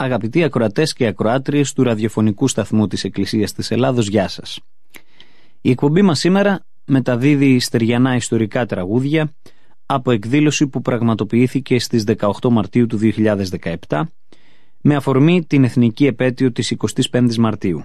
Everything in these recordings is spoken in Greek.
Αγαπητοί ακροατές και ακροάτριες του ραδιοφωνικού σταθμού της Εκκλησίας της Ελλάδος, γεια σας. Η εκπομπή μας σήμερα μεταδίδει στεριανά ιστορικά τραγούδια από εκδήλωση που πραγματοποιήθηκε στις 18 Μαρτίου του 2017 με αφορμή την εθνική επέτειο της 25ης Μαρτίου.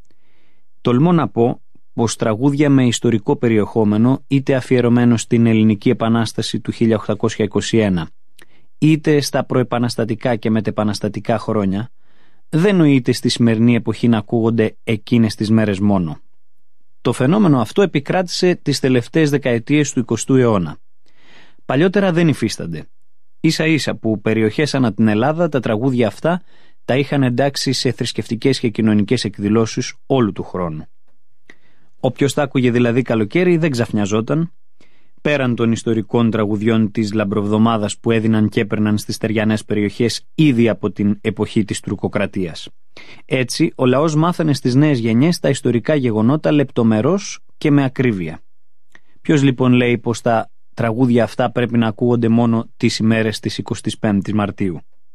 Τολμώ να πω πως τραγούδια με ιστορικό περιεχόμενο, είτε αφιερωμένο στην Ελληνική Επανάσταση του 1821 είτε στα προεπαναστατικά και μετεπαναστατικά χρόνια, δεν νοείται στη σημερινή εποχή να ακούγονται εκείνες τις μέρες μόνο. Το φαινόμενο αυτό επικράτησε τις τελευταίες δεκαετίες του 20ου αιώνα. Παλιότερα δεν υφίστανται. Ίσα ίσα που περιοχές ανά την Ελλάδα τα τραγούδια αυτά τα είχαν εντάξει σε θρησκευτικές και κοινωνικές εκδηλώσεις όλου του χρόνου. Όποιος τα άκουγε δηλαδή καλοκαίρι δεν ξαφνιαζόταν, πέραν των ιστορικών τραγουδιών της Λαμπροβδομάδας που έδιναν και έπαιρναν στις στεριανές περιοχές ήδη από την εποχή της τουρκοκρατίας. Έτσι, ο λαός μάθανε στις νέες γενιές τα ιστορικά γεγονότα λεπτομερώς και με ακρίβεια. Ποιος λοιπόν λέει πως τα τραγούδια αυτά πρέπει να ακούγονται μόνο τις ημέρες της 25ης Μαρτίου?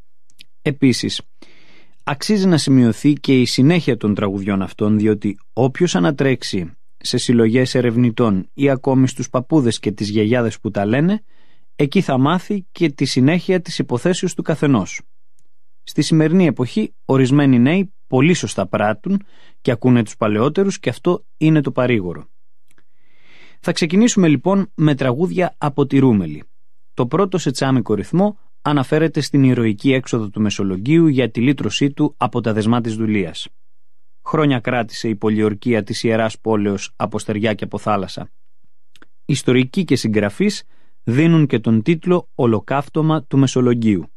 Επίσης, αξίζει να σημειωθεί και η συνέχεια των τραγουδιών αυτών, διότι όποιος ανατρέξει σε συλλογές ερευνητών ή ακόμη στους παππούδες και τις γιαγιάδες που τα λένε, εκεί θα μάθει και τη συνέχεια της υποθέσεως του καθενός. Στη σημερινή εποχή ορισμένοι νέοι πολύ σωστά πράττουν και ακούνε τους παλαιότερους, και αυτό είναι το παρήγορο. Θα ξεκινήσουμε λοιπόν με τραγούδια από τη Ρούμελη. Το πρώτο σε τσάμικο ρυθμό αναφέρεται στην ηρωική έξοδο του Μεσολογγίου για τη λύτρωσή του από τα δεσμά της δουλείας. Χρόνια κράτησε η πολιορκία της Ιεράς Πόλεως από στεριά και από θάλασσα. Ιστορικοί και συγγραφείς δίνουν και τον τίτλο «Ολοκαύτωμα του Μεσολογγίου».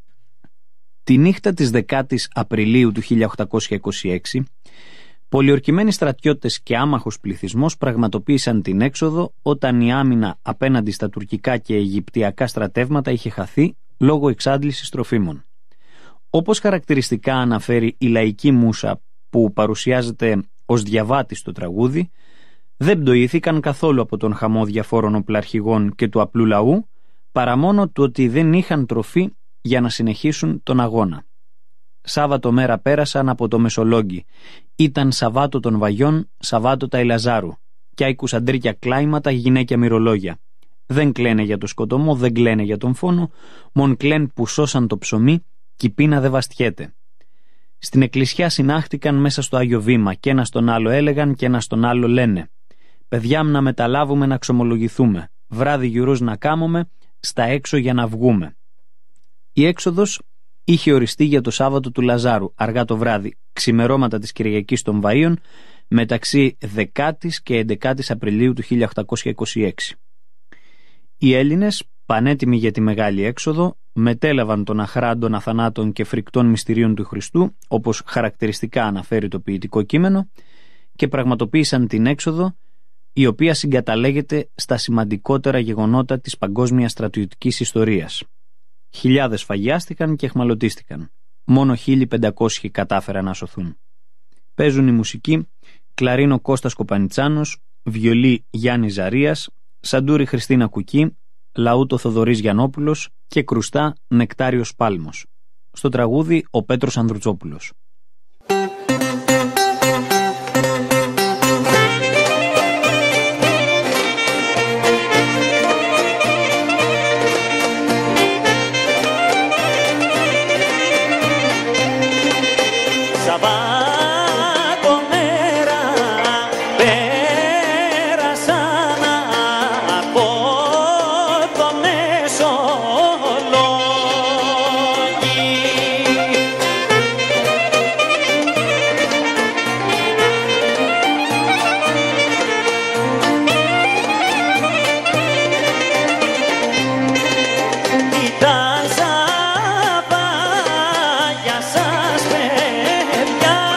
Τη νύχτα της 10ης Απριλίου του 1826, πολιορκημένοι στρατιώτες και άμαχος πληθυσμός πραγματοποίησαν την έξοδο όταν η άμυνα απέναντι στα τουρκικά και αιγυπτιακά στρατεύματα είχε χαθεί λόγω εξάντλησης τροφίμων. Όπως χαρακτηριστικά αναφέρει η λαϊκή μούσα που παρουσιάζεται ως διαβάτη στο τραγούδι, δεν πτωήθηκαν καθόλου από τον χαμό διαφόρων οπλαρχηγών και του απλού λαού, παρά μόνο του ότι δεν είχαν τροφή για να συνεχίσουν τον αγώνα. Σάββατο μέρα πέρασαν από το Μεσολόγγι. Ήταν Σαββάτο των Βαγιών, Σαββάτο τα Ηλαζάρου. Κι άικουσαν τρίκια κλάιματα γυναίκια μυρολόγια. Δεν κλαίνε για το σκοτωμό, δεν κλαίνε για τον φόνο, μον κλέν που σώσαν το ψωμί, κι η πείνα δεν βαστιέται. Στην εκκλησιά συνάχτηκαν μέσα στο Άγιο Βήμα, και ένα στον άλλο έλεγαν και ένα στον άλλο λένε: «Παιδιά μ' να μεταλάβουμε να ξομολογηθούμε, βράδυ γιουρούς να κάμουμε, στα έξω για να βγούμε». Η έξοδος είχε οριστεί για το Σάββατο του Λαζάρου, αργά το βράδυ, ξημερώματα της Κυριακής των Βαΐων, μεταξύ 10ης και 11ης Απριλίου του 1826. Οι Έλληνες, πανέτοιμοι για τη μεγάλη έξοδο, μετέλαβαν των αχράντων, αθανάτων και φρικτών μυστηρίων του Χριστού, όπως χαρακτηριστικά αναφέρει το ποιητικό κείμενο, και πραγματοποίησαν την έξοδο, η οποία συγκαταλέγεται στα σημαντικότερα γεγονότα της παγκόσμιας στρατιωτικής ιστορίας. Χιλιάδες φαγιάστηκαν και αιχμαλωτίστηκαν. Μόνο 1.500 κατάφεραν να σωθούν. Παίζουν η μουσική κλαρίνο Κώστας Κοπανιτσάνος, βιολί Γιάννης Ζαρίας, σαντούρι Χριστίνα Κουκή, λαούτο Θοδωρής Γιαννόπουλος και κρουστά Νεκτάριος Πάλμος. Στο τραγούδι ο Πέτρος Ανδρουτσόπουλος. Ήταν σαν πάγια σας παιδιά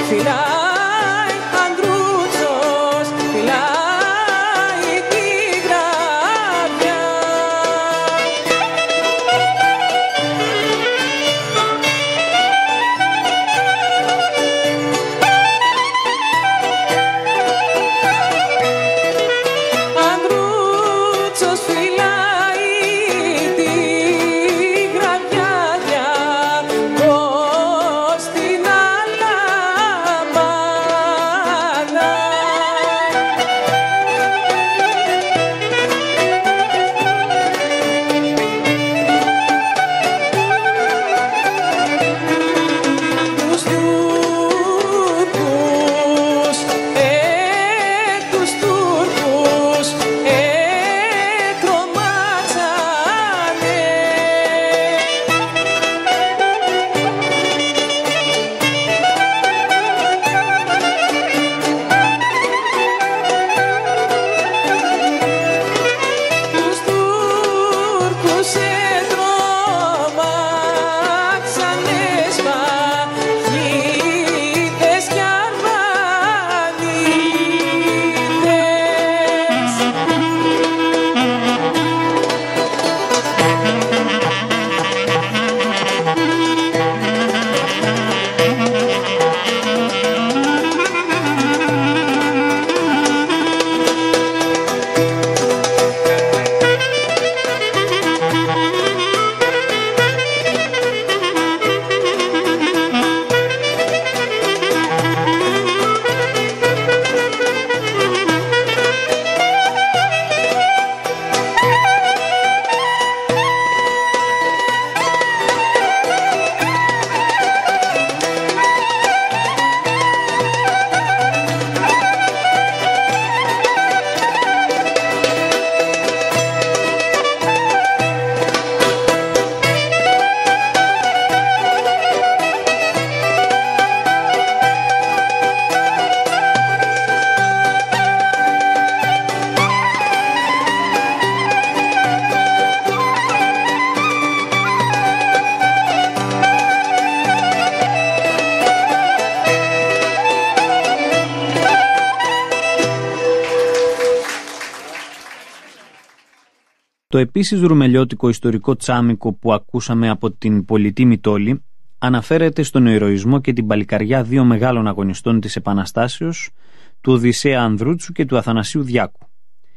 Το επίσης ρουμελιώτικο ιστορικό τσάμικο που ακούσαμε από την πολυτίμη Τόλη αναφέρεται στον ηρωισμό και την παλικαριά δύο μεγάλων αγωνιστών της Επαναστάσεως, του Οδυσσέα Ανδρούτσου και του Αθανασίου Διάκου.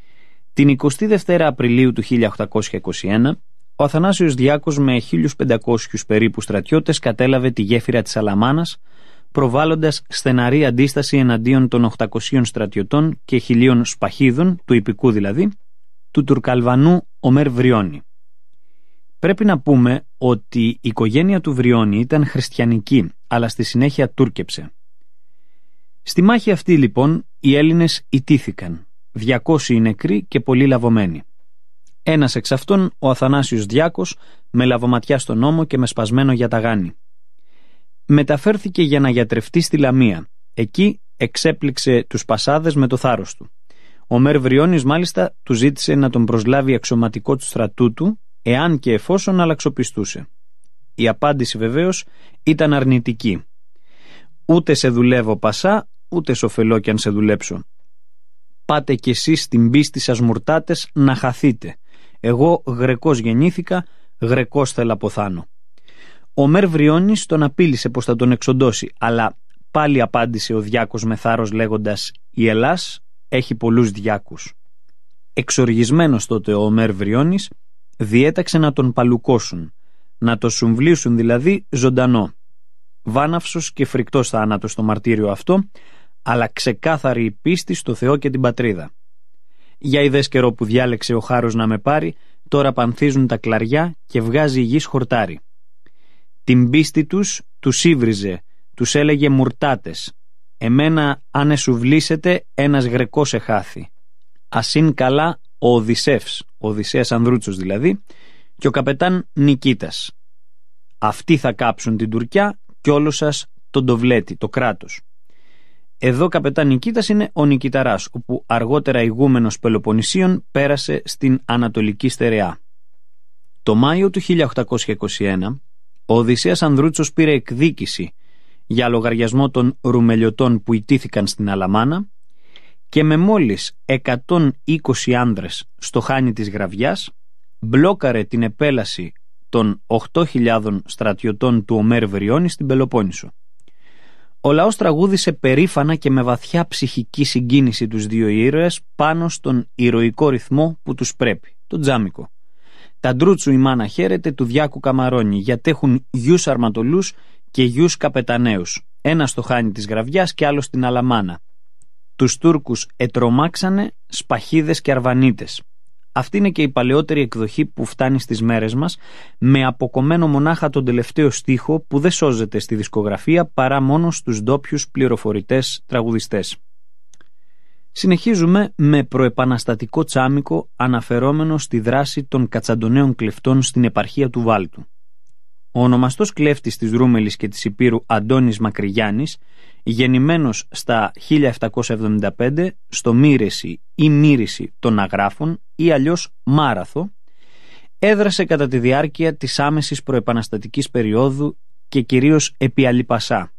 Την 22η Απριλίου του 1821, ο Αθανάσιος Διάκος με 1.500 περίπου στρατιώτες κατέλαβε τη γέφυρα της Αλαμάνας, προβάλλοντας στεναρή αντίσταση εναντίον των 800 στρατιωτών και 1.000 σπαχίδων, του υπηκού δηλαδή, του Τουρκαλβανού Ομέρ Βριώνη. Πρέπει να πούμε ότι η οικογένεια του Βριώνη ήταν χριστιανική, αλλά στη συνέχεια τούρκεψε. Στη μάχη αυτή λοιπόν οι Έλληνες ιτήθηκαν, 200 νεκροί και πολλοί λαβωμένοι. Ένας εξ αυτών ο Αθανάσιος Διάκος, με λαβωματιά στον ώμο και με σπασμένο γιαταγάνι. Μεταφέρθηκε για να γιατρευτεί στη Λαμία. Εκεί εξέπληξε τους Πασάδες με το θάρρος του. Ο Μέρ Βριώνης μάλιστα του ζήτησε να τον προσλάβει αξιωματικό του στρατού του, εάν και εφόσον αλλαξοπιστούσε. Η απάντηση βεβαίως ήταν αρνητική. «Ούτε σε δουλεύω Πασά, ούτε σοφελώ κι αν σε δουλέψω. Πάτε κι εσείς στην πίστη σας μουρτάτες να χαθείτε. Εγώ Γρεκός γεννήθηκα, Γρεκός θέλω αποθάνω». Ο Μέρ Βριώνης τον απείλησε πως θα τον εξοντώσει, αλλά πάλι απάντησε ο Διάκος με θάρρος λέγοντας «Η Ελλάς έχει πολλούς Διάκους». Εξοργισμένος τότε ο Μέρ Βριώνης διέταξε να τον παλουκώσουν, να το σουμβλήσουν δηλαδή ζωντανό. Βάναυσος και φρικτός θάνατος στο μαρτύριο αυτό, αλλά ξεκάθαρη η πίστη στο Θεό και την πατρίδα. Για είδες καιρό που διάλεξε ο χάρος να με πάρει, τώρα πανθίζουν τα κλαριά και βγάζει η γης χορτάρι. Την πίστη τους ήβριζε, τους έλεγε μουρτάτες. Εμένα αν εσουβλήσετε ένας Γρεκός εχάθη. Ασύν καλά ο Οδυσσεύς, ο Οδυσσέας Ανδρούτσος δηλαδή, και ο καπετάν Νικήτας. Αυτοί θα κάψουν την Τουρκιά κι όλο σας τον Τοβλέτη, το κράτος. Εδώ καπετάν Νικήτας είναι ο Νικηταράς, όπου αργότερα ηγούμενος Πελοποννησίων πέρασε στην Ανατολική Στερεά. Το Μάιο του 1821 ο Οδυσσέας Ανδρούτσος πήρε εκδίκηση για λογαριασμό των ρουμελιωτών που ητήθηκαν στην Αλαμάνα και με μόλις 120 άνδρες στο χάνι της Γραβιάς μπλόκαρε την επέλαση των 8.000 στρατιωτών του Ομέρ Βριώνη στην Πελοπόννησο. Ο λαός τραγούδισε περήφανα και με βαθιά ψυχική συγκίνηση τους δύο ήρωες πάνω στον ηρωικό ρυθμό που τους πρέπει, τον τζάμικο. Τα ντρούτσου η μάνα χαίρεται του Διάκου Καμαρώνη, γιατί έχουν γιους αρματολούς και γιους καπεταναίους, ένα στο χάνι της Γραβιάς και άλλο στην Αλαμάνα. Τους Τούρκους ετρομάξανε σπαχίδες και αρβανίτες. Αυτή είναι και η παλαιότερη εκδοχή που φτάνει στις μέρες μας, με αποκομμένο μονάχα τον τελευταίο στίχο που δεν σώζεται στη δισκογραφία παρά μόνο στους ντόπιους πληροφορητές τραγουδιστές. Συνεχίζουμε με προεπαναστατικό τσάμικο αναφερόμενο στη δράση των κατσαντονέων κλεφτών στην επαρχία του Βάλτου. Ο ονομαστός κλέφτης της Ρούμελης και της Υπήρου Αντώνης Μακρυγιάννης, γεννημένος στα 1775 στο Μύρεση ή Μύριση των Αγράφων ή αλλιώς Μάραθο, έδρασε κατά τη διάρκεια της άμεσης προεπαναστατικής περίοδου και κυρίως επί Αλιπασά.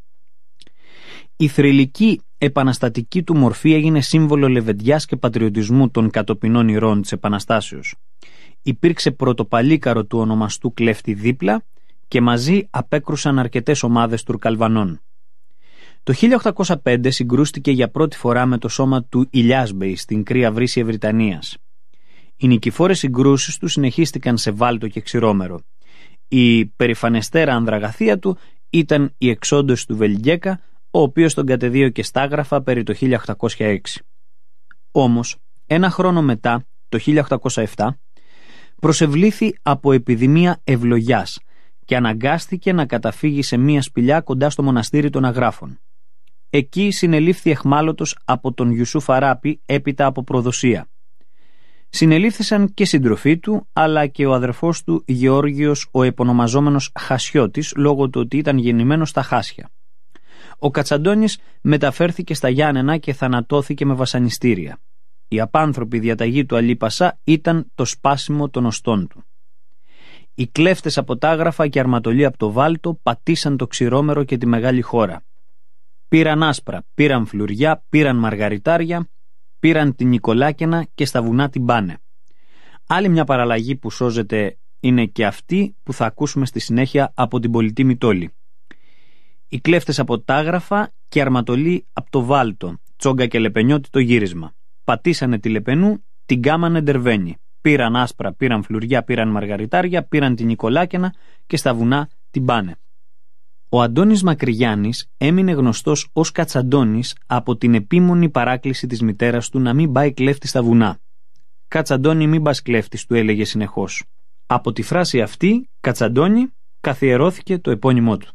Η θρυλική επαναστατική του μορφή έγινε σύμβολο λεβεντιάς και πατριωτισμού των κατοπινών ηρώων της Επαναστάσεως. Υπήρξε πρωτοπαλίκαρο του ονομαστού κλέφτη δίπλα και μαζί απέκρουσαν αρκετές ομάδες Τουρκαλβανών. Το 1805 συγκρούστηκε για πρώτη φορά με το σώμα του Ηλιάσμπεϊ στην Κρύα Βρύση Ευρυτανίας. Οι νικηφόρες συγκρούσεις του συνεχίστηκαν σε Βάλτο και Ξηρόμερο. Η περηφανεστέρα ανδραγαθία του ήταν η εξόντωση του Βελγγέκα, ο οποίος τον κατεδίωκε στάγραφα περί το 1806. Όμως, ένα χρόνο μετά, το 1807, προσευλήθη από επιδημία ευλογιάς και αναγκάστηκε να καταφύγει σε μία σπηλιά κοντά στο μοναστήρι των Αγράφων. Εκεί συνελήφθη εχμάλωτος από τον Ιουσούφ Αράπη έπειτα από προδοσία. Συνελήφθησαν και συντροφοί του, αλλά και ο αδερφός του Γεώργιος, ο επωνομαζόμενος Χασιώτης, λόγω του ότι ήταν γεννημένος στα Χάσια. Ο Κατσαντώνης μεταφέρθηκε στα Γιάννενα και θανατώθηκε με βασανιστήρια. Η απάνθρωπη διαταγή του Αλή Πασά ήταν το σπάσιμο των οστών του. Οι κλέφτες από τα Άγραφα και αρματολοί από το Βάλτο πατήσαν το Ξηρόμερο και τη μεγάλη χώρα. Πήραν άσπρα, πήραν φλουριά, πήραν μαργαριτάρια, πήραν την Νικολάκαινα και στα βουνά την πάνε. Άλλη μια παραλλαγή που σώζεται είναι και αυτή που θα ακούσουμε στη συνέχεια από την πολιτή Μητόλη. Οι κλέφτες από τα Άγραφα και αρματολοί από το Βάλτο, Τσόγκα και Λεπενιώτη το γύρισμα. Πατήσανε τη Λεπενού, την κάμανε Ντερβένη. Πήραν άσπρα, πήραν φλουριά, πήραν μαργαριτάρια, πήραν την Νικολάκαινα και στα βουνά την πάνε. Ο Αντώνης Μακρυγιάννης έμεινε γνωστός ως Κατσαντώνης από την επίμονη παράκληση της μητέρας του να μην πάει κλέφτη στα βουνά. «Κατσαντώνη, μην πας κλέφτης», του έλεγε συνεχώς. Από τη φράση αυτή, Κατσαντώνη, καθιερώθηκε το επώνυμό του.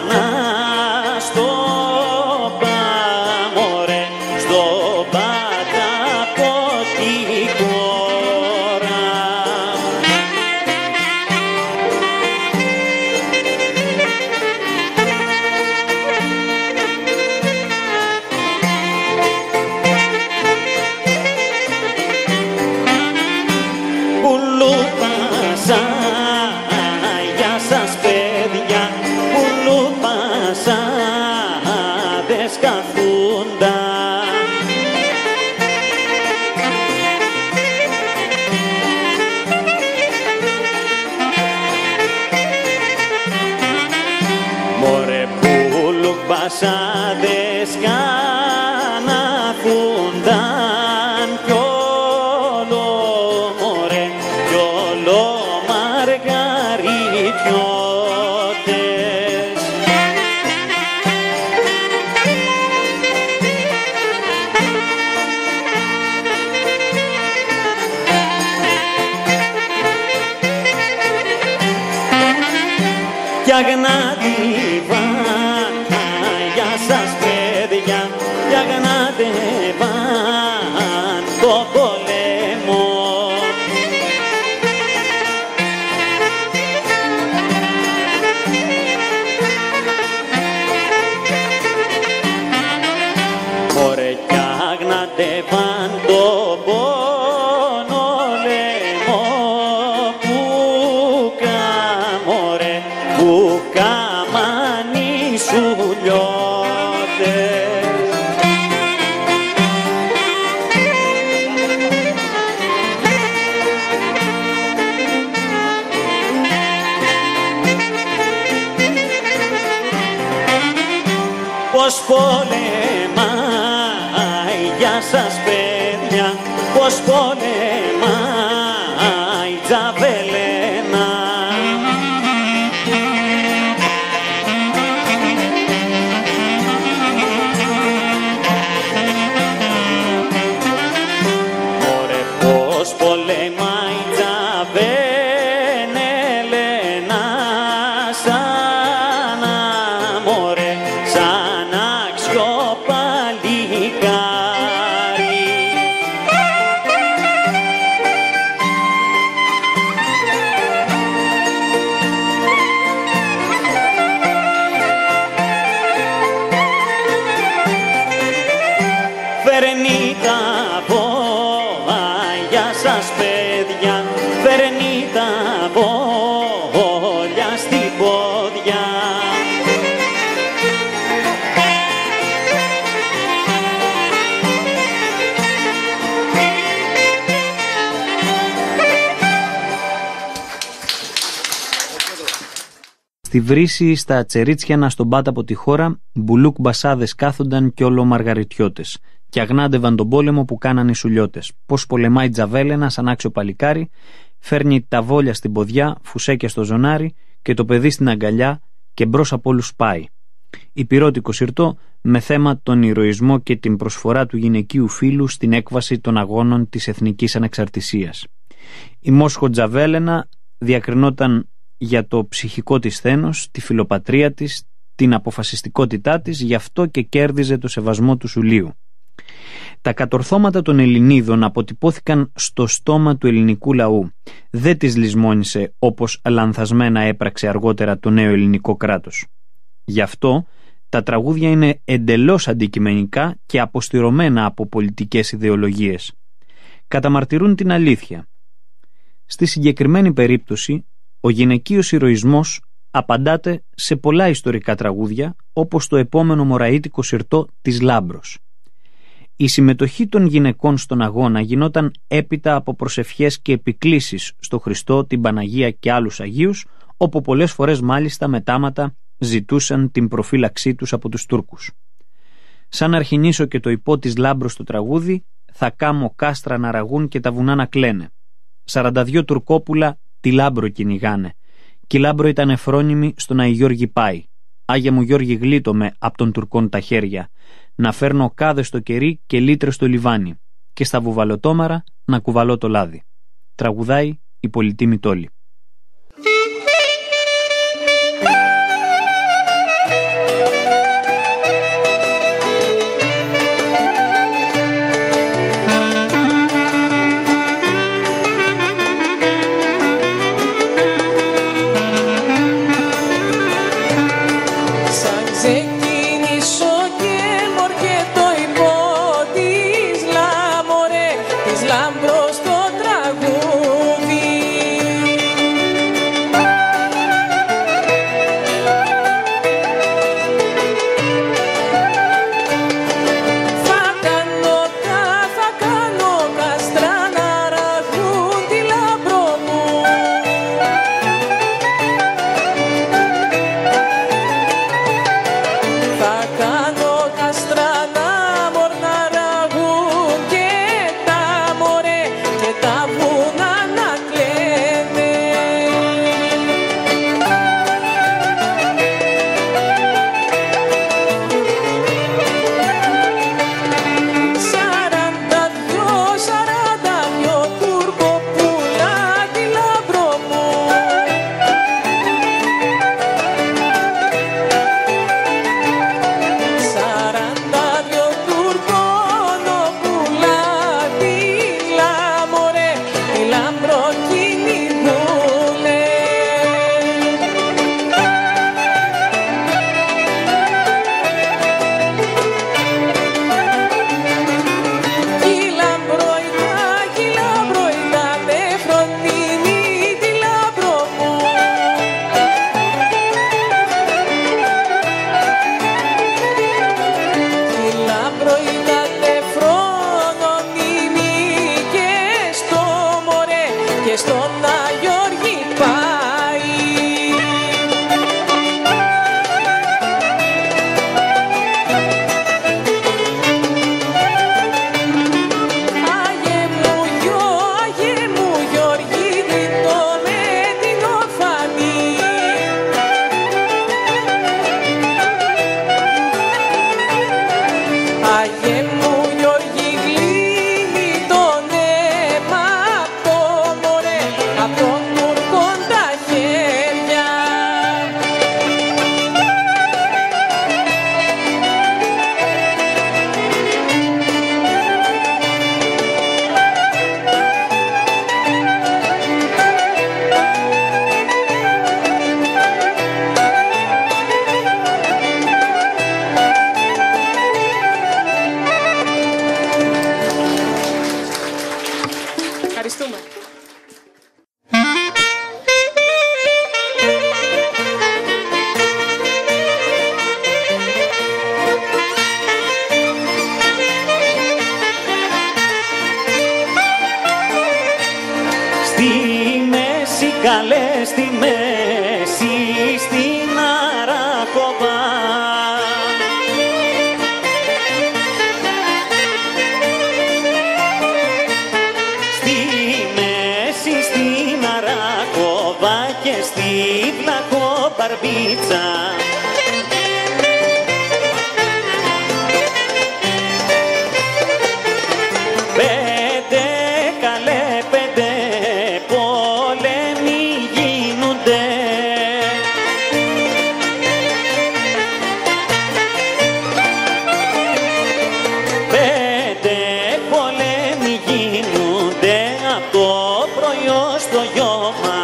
Πασάδες καναθούνταν κι όλο μωρέ κι όλο μαργαριτιώτες. Κι αγνάτι σας παιδιά, κι αγνάτευαν το πολέμο. Μωρέ κι αγνάτευαν το πόνο λαιμό που καμωρέ, που καμάνι σου λιώ. Πώς πολεμάει, για σας παιδιά, πώς πολεμάει η Τζαβέλαινα. Μωρέ πώς πολεμάει η Τζαβέλαινα, σαν αμόρε, σαν αξιοπαλικάρι. Φέρνει τα βόλια, για σας παιδιά, φέρνει τα βόλια στην πόδια. Στη βρύση, στα τσερίτσιανα στον Πάτο από τη χώρα, μπουλούκ μπασάδες κάθονταν κι όλο μαργαριτιώτες, και αγνάντευαν τον πόλεμο που κάναν οι σουλιώτες. Πώς πολεμάει Τζαβέλαινα σαν άξιο παλικάρι, φέρνει τα βόλια στην ποδιά, φουσέκια στο ζωνάρι και το παιδί στην αγκαλιά και μπρος από όλους πάει. Υπηρώτικο συρτό με θέμα τον ηρωισμό και την προσφορά του γυναικείου φύλου στην έκβαση των αγώνων της εθνικής ανεξαρτησίας. Η Μόσχο Τζαβέλαινα διακρινόταν για το ψυχικό της σθένος, τη φιλοπατρία της, την αποφασιστικότητά της, γι' αυτό και κέρδιζε το σεβασμό του Σουλίου. Τα κατορθώματα των Ελληνίδων αποτυπώθηκαν στο στόμα του ελληνικού λαού. Δεν τις λησμόνισε όπως λανθασμένα έπραξε αργότερα το νέο ελληνικό κράτος. Γι' αυτό τα τραγούδια είναι εντελώς αντικειμενικά και αποστηρωμένα από πολιτικές ιδεολογίες. Καταμαρτυρούν την αλήθεια. Στη συγκεκριμένη περίπτωση, ο γυναικείος ηρωισμός απαντάται σε πολλά ιστορικά τραγούδια, όπως το επόμενο μωραΐτικο συρτό της Λάμπρος. Η συμμετοχή των γυναικών στον αγώνα γινόταν έπειτα από προσευχές και επικλήσεις στο Χριστό, την Παναγία και άλλους Αγίους, όπου πολλές φορές μάλιστα μετάματα ζητούσαν την προφύλαξή τους από τους Τούρκους. Σαν αρχινήσω και το υπό της Λάμπρος στο τραγούδι, θα κάμω κάστρα να ραγούν και τα βουνά να κλαίνε. 42 τουρκόπουλα τη Λάμπρο κυνηγάνε. Κι η Λάμπρο ήταν εφρόνιμη στον Άι Γιώργη πάει. Άγια μου Γιώργη γλίτω με απ' των Τουρκών τα χέρια. Να φέρνω κάδες στο κερί και λίτρες στο λιβάνι. Και στα βουβαλοτόμαρα να κουβαλώ το λάδι. Τραγουδάει η πολιτή Μητόλη. ξεκινήσω και μορκετό υπό της λάμορε, της λάμπρος το τραγούδι. Θα κάνω καστρά να ραγούν τη λάμπρο μου. Θα κάνω καστρά να μορναραγούν και τα μωρέ και τα βουνά να κλαίνε. Σαράντα δυο τουρκοπούλα τη λάμπρο μου. Σαράντα δυο τουρκοπούλα τη λάμορε, τη λάμπρο κυνηγούνε. Κι λαμπροϊδά με φροντίνει τη λάμπρο μου. Κι λαμπροϊδά με φροντίνει και στο μωρέ και στον Αγιώργη πάει. Άγιε μου Γεωργίδη το με την ορφανή. Άγιε μου Γεωργή γλύνει τον αίμα απ' το μωρέ, απ' τον Τούρκον τα χέρια. Ευχαριστούμε. Στη μέση καλέ, στη μέση στην Αράκοβα. Στη μέση στην Αράκοβα και στη Βλαχομπαρμπίτσα. Πέντε καλέ, πέντε πόλεμοι γίνονται. Πέντε πόλεμοι γίνονται απ' το πρωιό στο γιώμα.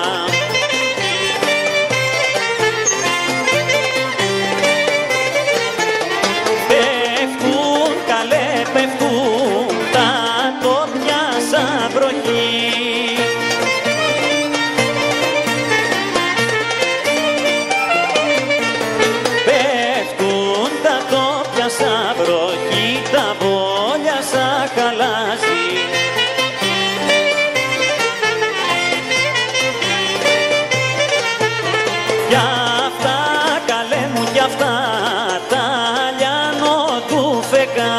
Πέφτουν καλέ, πέφτουν τα τόπια σαν βροχή. Πέφτουν τα τόπια σαν βροχή, τα βόλια σαν χαλάζι. Κι αυτά καλέ μου, κι αυτά τα λιάνο του φεγγά.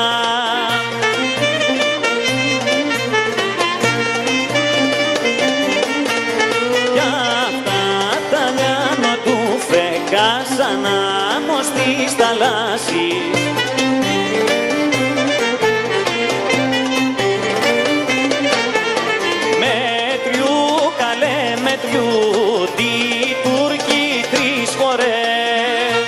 Κι αυτά τα λιάνο του φεγγά σαν άμμος της θαλάσσης. Μέτριου καλέ, μέτριου τι Τούρκοι τρεις φορές.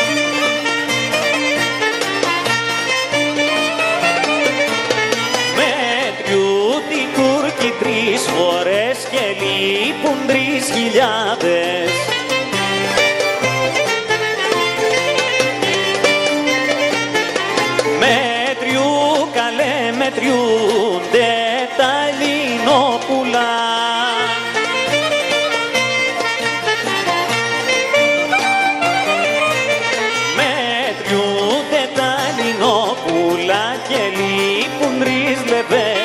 Μέτριου τι Τούρκοι τρεις φορές και λείπουν 3.000. μετριούνται τα Ελληνόπουλα. Μετριούνται τα Ελληνόπουλα και λείπουν 3 λεβέντες.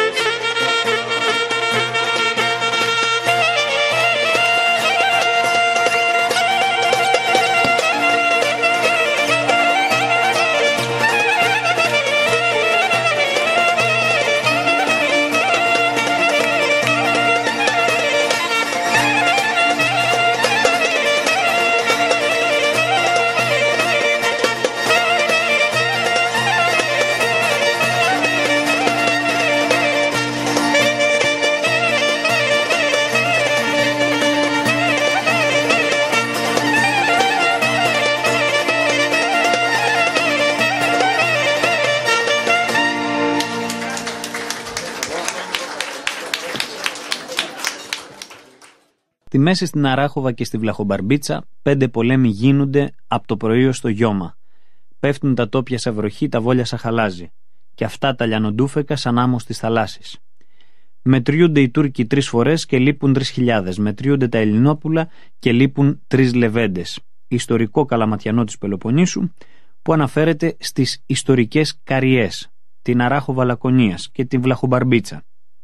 Στη μέση στην Αράχοβα και στη Βλαχομπαρμπίτσα 5 πολέμοι γίνονται από το πρωί ως το γιώμα. Πέφτουν τα τόπια σε βροχή, τα βόλια σαν χαλάζι. Και αυτά τα λιανοντούφεκα σαν άμμος της θαλάσσης. Μετριούνται οι Τούρκοι 3 φορές και λείπουν 3.000. Μετριούνται τα Ελληνόπουλα και λείπουν 3 λεβέντες. Ιστορικό καλαματιανό της Πελοποννήσου που αναφέρεται στις ιστορικές Καριές, την Αράχοβα Λακωνίας και την Βλαχομπαρμπίτσα.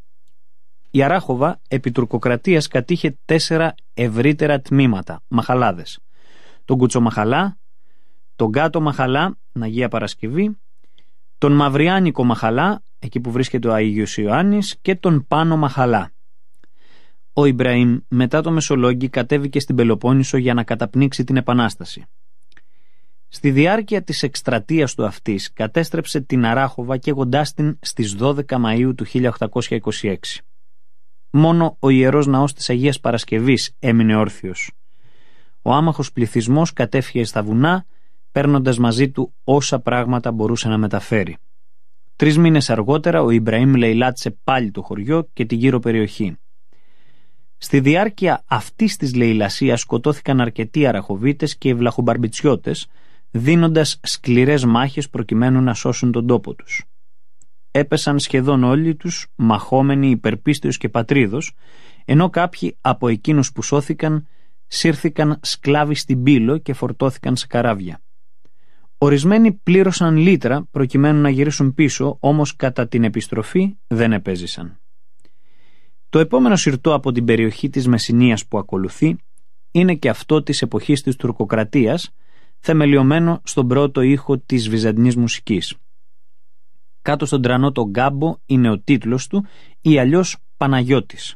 Η Αράχοβα επί τουρκοκρατίας κατήχε 4 ευρύτερα τμήματα, μαχαλάδες. Τον Κουτσομαχαλά, τον Κάτω Μαχαλά, Αγία Παρασκευή, τον Μαυριάνικο Μαχαλά, εκεί που βρίσκεται ο Αΐγιος Ιωάννης, και τον Πάνω Μαχαλά. Ο Ιμπραήμ μετά το Μεσολόγγι κατέβηκε στην Πελοπόννησο για να καταπνίξει την Επανάσταση. Στη διάρκεια της εκστρατείας του αυτής κατέστρεψε την Αράχοβα καίγοντάς την στις 12 Μαΐου του 1826. Μόνο ο Ιερός Ναός της Αγίας Παρασκευής έμεινε όρθιος. Ο άμαχος πληθυσμός κατέφυγε στα βουνά, παίρνοντας μαζί του όσα πράγματα μπορούσε να μεταφέρει. 3 μήνες αργότερα ο Ιμπραήμ λαιλάτισε πάλι το χωριό και την γύρω περιοχή. Στη διάρκεια αυτής της λαιλασίας σκοτώθηκαν αρκετοί Αραχοβίτες και Βλαχομπαρμπιτσιώτες, δίνοντας σκληρές μάχες προκειμένου να σώσουν τον τόπο τους. Έπεσαν σχεδόν όλοι τους μαχόμενοι υπερπίστεως και πατρίδος, ενώ κάποιοι από εκείνους που σώθηκαν σύρθηκαν σκλάβοι στην Πύλο και φορτώθηκαν σε καράβια. Ορισμένοι πλήρωσαν λίτρα προκειμένου να γυρίσουν πίσω, όμως κατά την επιστροφή δεν επέζησαν. Το επόμενο συρτό από την περιοχή της Μεσσηνίας που ακολουθεί είναι και αυτό της εποχής της τουρκοκρατίας, θεμελιωμένο στον πρώτο ήχο της βυζαντινής μουσικής. Κάτω στον τρανό τον Γκάμπο είναι ο τίτλος του ή αλλιώς Παναγιώτης.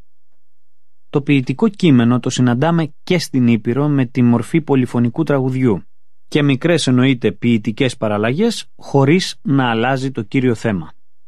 Το ποιητικό κείμενο το συναντάμε και στην Ήπειρο με τη μορφή πολυφωνικού τραγουδιού και μικρές εννοείται ποιητικές παραλλαγές χωρίς να αλλάζει το κύριο θέμα.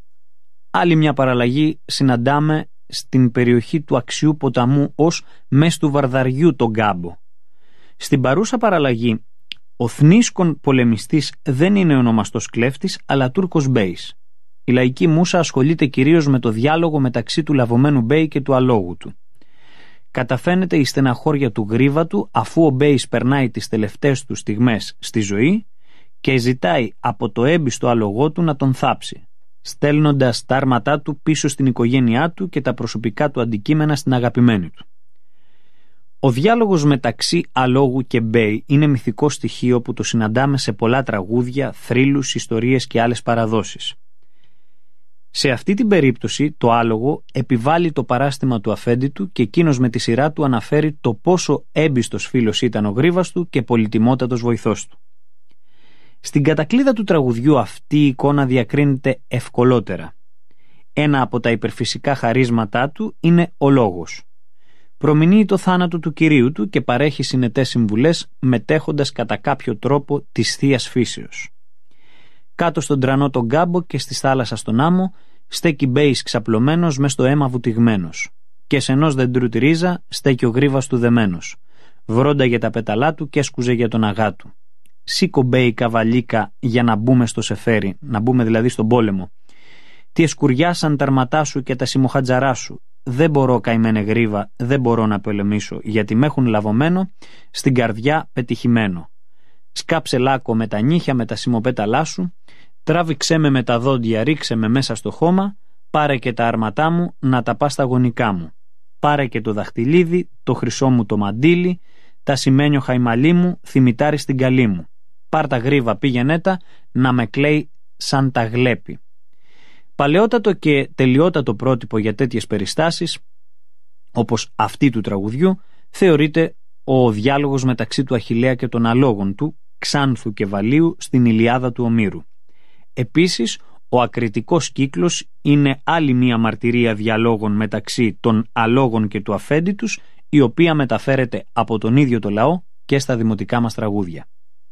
Άλλη μια παραλλαγή συναντάμε στην περιοχή του Αξιού ποταμού ως μες του Βαρδαριού τον Γκάμπο. Στην παρούσα παραλλαγή ο θνίσκον πολεμιστής δεν είναι ονομαστός κλέφτης αλλά Τούρκος Μπέης. Η λαϊκή μούσα ασχολείται κυρίως με το διάλογο μεταξύ του λαβωμένου Μπέη και του αλόγου του. Καταφαίνεται η στεναχώρια του γρίβατου αφού ο Μπέης περνάει τις τελευταίες του στιγμές στη ζωή και ζητάει από το έμπιστο άλογό του να τον θάψει, στέλνοντας τα άρματά του πίσω στην οικογένειά του και τα προσωπικά του αντικείμενα στην αγαπημένη του. Ο διάλογος μεταξύ αλόγου και Μπέη είναι μυθικό στοιχείο που το συναντάμε σε πολλά τραγούδια, θρύλους, ιστορίες και άλλες παραδόσεις. Σε αυτή την περίπτωση το άλογο επιβάλλει το παράστημα του αφέντη του και εκείνος με τη σειρά του αναφέρει το πόσο έμπιστος φίλος ήταν ο γρίβας του και πολυτιμότατος βοηθός του. Στην κατακλείδα του τραγουδιού αυτή η εικόνα διακρίνεται ευκολότερα. Ένα από τα υπερφυσικά χαρίσματά του είναι ο λόγος. Προμηνύει το θάνατο του κυρίου του και παρέχει συνετές συμβουλές μετέχοντας κατά κάποιο τρόπο της θείας φύσεως. Κάτω στον τρανό τον Γκάμπο και στη θάλασσα στον άμμο στέκει Μπέης ξαπλωμένος μες στο αίμα βουτυγμένος και σε ενός δεντρού τη ρίζα στέκει ο γρίβας του δεμένος. Βρόνταγε τα πέταλά του και έσκουζε για τον αγά του. Σήκω Μπέη καβαλίκα για να μπούμε στο σεφέρι, να μπούμε δηλαδή στον πόλεμο. Τι εσκουριάσαν τα αρματά σου και τα σιμοχατζαρά σου. Δεν μπορώ καημένε γρίβα, δεν μπορώ να πολεμήσω, γιατί με έχουν λαβωμένο στην καρδιά πετυχημένο. Σκάψε λάκκο με τα νύχια με τα σιμοπέταλά σου, Τράβηξέ με τα δόντια, ρίξε με μέσα στο χώμα, πάρε και τα άρματά μου να τα πας στα γονικά μου. Πάρε και το δαχτυλίδι, το χρυσό μου το μαντίλι, τα σημαίνιο χαϊμαλί μου, θυμητάρι στην καλή μου. Πάρ τα γρίβα, πήγαινε τα, να με κλαίει σαν τα γλέπη. Παλαιότατο και τελειότατο πρότυπο για τέτοιες περιστάσεις, όπως αυτή του τραγουδιού, θεωρείται ο διάλογος μεταξύ του Αχιλλέα και των αλόγων του, Ξάνθου και Βαλίου, στην Ηλιάδα του Ομήρου. Επίσης, ο ακριτικός κύκλος είναι άλλη μία μαρτυρία διαλόγων μεταξύ των αλόγων και του αφέντη τους, η οποία μεταφέρεται από τον ίδιο το λαό και στα δημοτικά μας τραγούδια.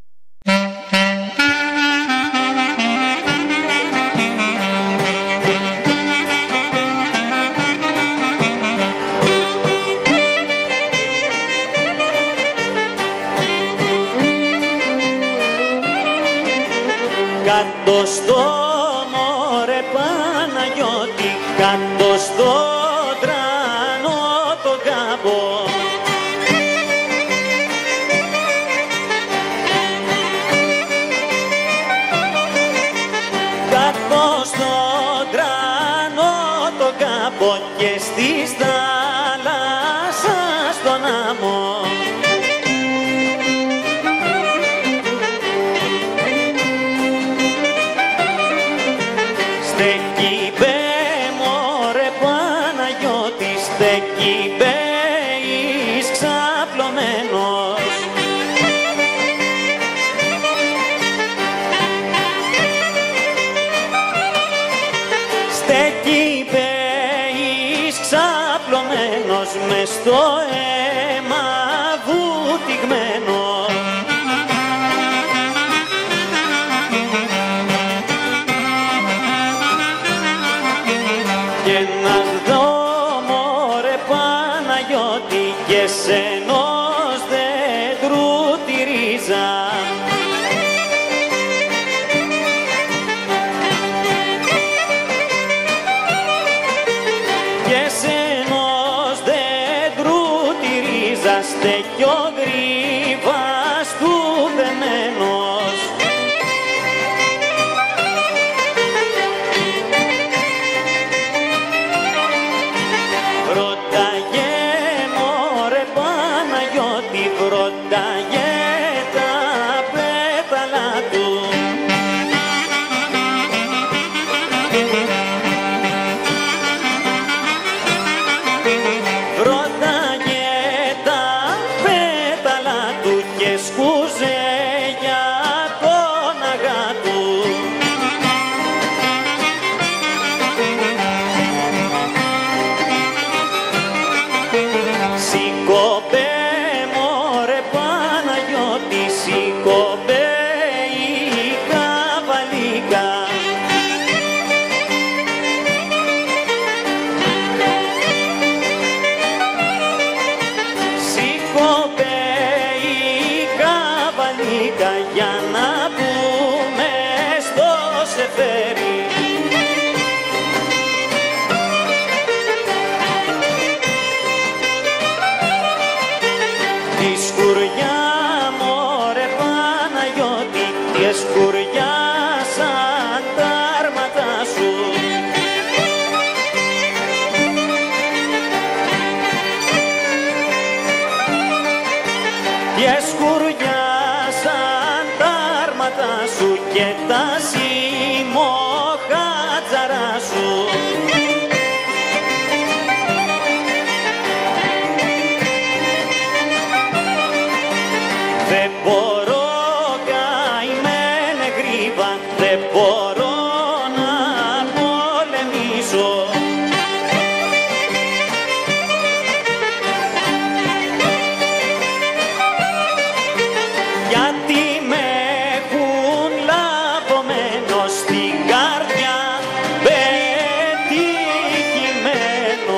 Κάτω στο μωρέ Παναγιώτη, κάτω στο τρανό το κάμπο. Κάτω στο τρανό το κάμπο και στη θάλασσα στον άμμο. Μες στο αίμα βουτυγμένο. Και να δω μωρέ Παναγιώτη και σ' ενός δέντρου τη ρίζα. Και σ' ενός δέντρου τη ρίζα στέκει ο γρίβας του δεμένος. Βρονταγέ μωρέ Παναγιώτη, βρονταγέ τα πέταλα του. Βρονταγέ τα πέταλα του και σκούζε για τον αγάτου. Σηκώπε μωρέ Παναγιώτη, σηκώπε η καβαλίκα. Σηκώπε η καβαλίκα για να μπούμε στο σεφέρι. Τη σκουριά μωρέ Παναγιώτη, τη σκουριά σαν τα άρματα σου. Τη σκουριά σαν τα άρματα σου και τα σημοχατζαρά σου. Δεν μπορώ καημένε γρίβα, δεν μπορώ να πολεμήσω. Γιατί με έχουν λαβωμένο στην καρδιά πετυχημένο.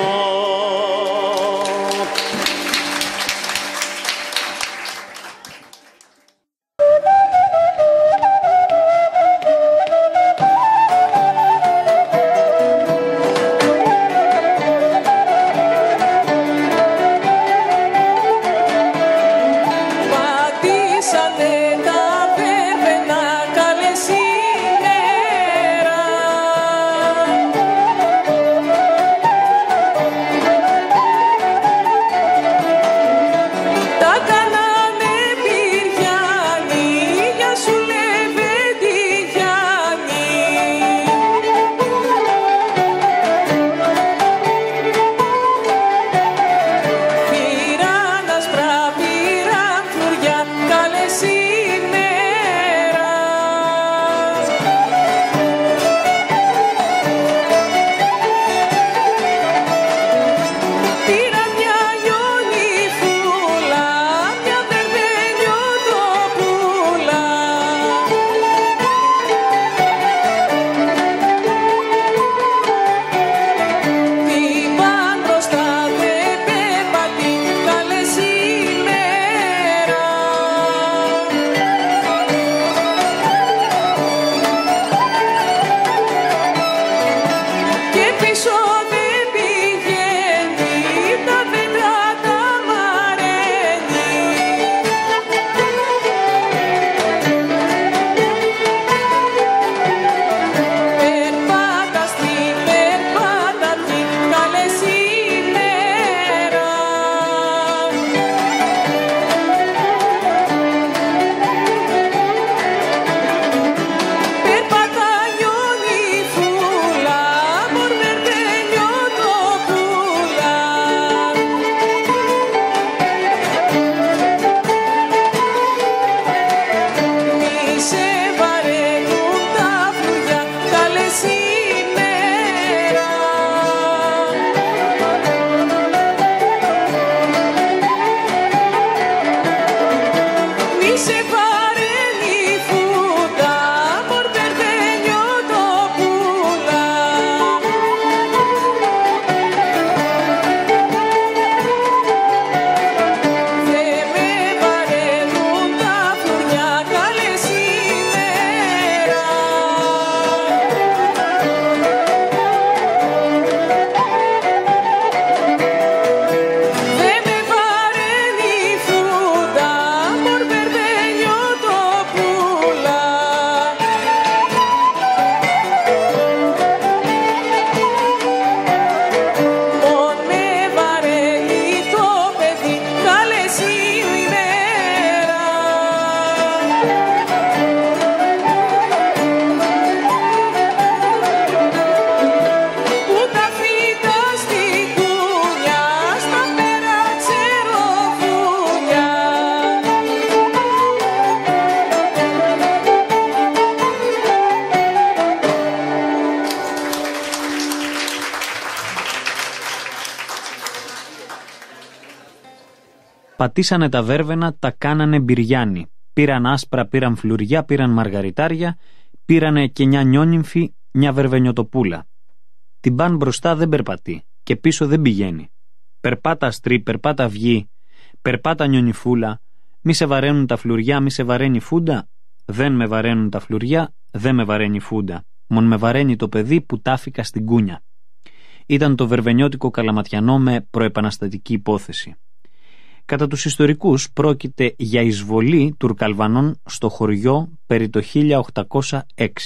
πατήσανε τα βέρβαινα, τα κάνανε μπυριάνι. Πήραν άσπρα, πήραν φλουριά, πήραν μαργαριτάρια, πήρανε και μια νιόνυμφη, μια βερβενιοτοπούλα. Την παν μπροστά δεν περπατεί και πίσω δεν πηγαίνει. Περπάτα αστρή, περπάτα βγή, περπάτα νιονυφούλα, μη σε βαραίνουν τα φλουριά, μη σε βαραίνει φούντα. Δεν με βαραίνουν τα φλουριά, δεν με βαραίνει φούντα. Μον με βαραίνει το παιδί που τάφηκα στην κούνια. Ήταν το βερβενιώτικο καλαματιανό με προεπαναστατική υπόθεση. Κατά τους ιστορικούς πρόκειται για εισβολή Τουρκαλβανών στο χωριό περί το 1806.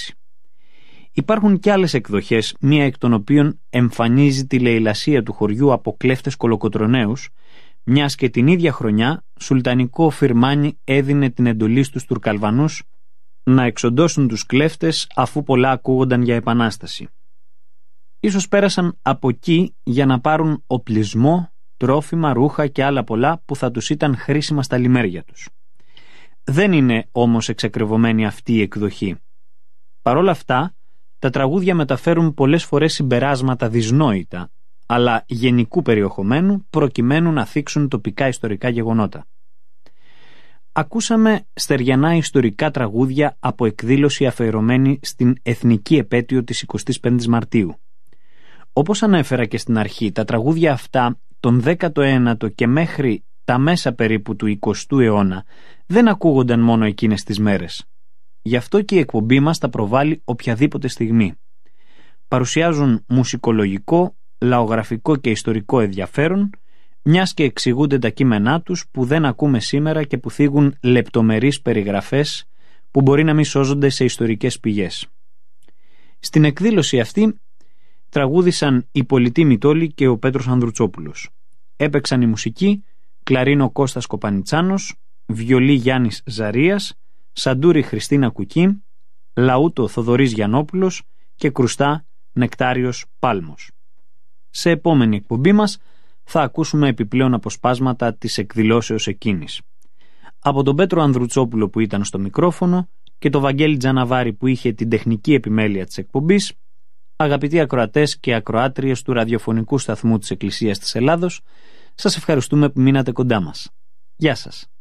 Υπάρχουν και άλλες εκδοχές, μία εκ των οποίων εμφανίζει τη λαιλασία του χωριού από κλέφτες κολοκοτρωναίους, μιας και την ίδια χρονιά Σουλτανικό Φιρμάνι έδινε την εντολή στους Τουρκαλβανούς να εξοντώσουν τους κλέφτες αφού πολλά ακούγονταν για επανάσταση. Ίσως πέρασαν από εκεί για να πάρουν οπλισμό, τρόφιμα, ρούχα και άλλα πολλά που θα τους ήταν χρήσιμα στα λιμέρια τους. Δεν είναι όμως εξακριβωμένη αυτή η εκδοχή. Παρ' όλα αυτά, τα τραγούδια μεταφέρουν πολλές φορές συμπεράσματα δυσνόητα, αλλά γενικού περιεχομένου προκειμένου να θίξουν τοπικά ιστορικά γεγονότα. Ακούσαμε στεριανά ιστορικά τραγούδια από εκδήλωση αφιερωμένη στην εθνική επέτειο της 25ης Μαρτίου. Όπως ανέφερα και στην αρχή, τα τραγούδια αυτά τον 19ο και μέχρι τα μέσα περίπου του 20ου αιώνα δεν ακούγονταν μόνο εκείνες τις μέρες. Γι' αυτό και η εκπομπή μας τα προβάλλει οποιαδήποτε στιγμή. Παρουσιάζουν μουσικολογικό, λαογραφικό και ιστορικό ενδιαφέρον, μιας και εξηγούνται τα κείμενά τους που δεν ακούμε σήμερα και που θίγουν λεπτομερείς περιγραφές που μπορεί να μην σώζονται σε ιστορικές πηγές. Στην εκδήλωση αυτή τραγούδησαν η Πολιτή Μητόλη και ο Πέτρος Ανδρουτσόπουλος. Έπαιξαν η μουσική κλαρίνο Κώστας Κοπανιτσάνος, βιολί Γιάννης Ζαρίας, σαντούρι Χριστίνα Κουκί, λαούτο Θοδωρής Γιαννόπουλος και κρουστά Νεκτάριος Πάλμος. Σε επόμενη εκπομπή μας θα ακούσουμε επιπλέον αποσπάσματα της εκδηλώσεως εκείνης. Από τον Πέτρο Ανδρουτσόπουλο που ήταν στο μικρόφωνο και το Βαγγέλη Τζαναβάρη που είχε την τεχνική επιμέλεια της εκπομπής, αγαπητοί ακροατές και ακροάτριες του ραδιοφωνικού σταθμού της Εκκλησίας της Ελλάδος, σας ευχαριστούμε που μείνατε κοντά μας. Γεια σας.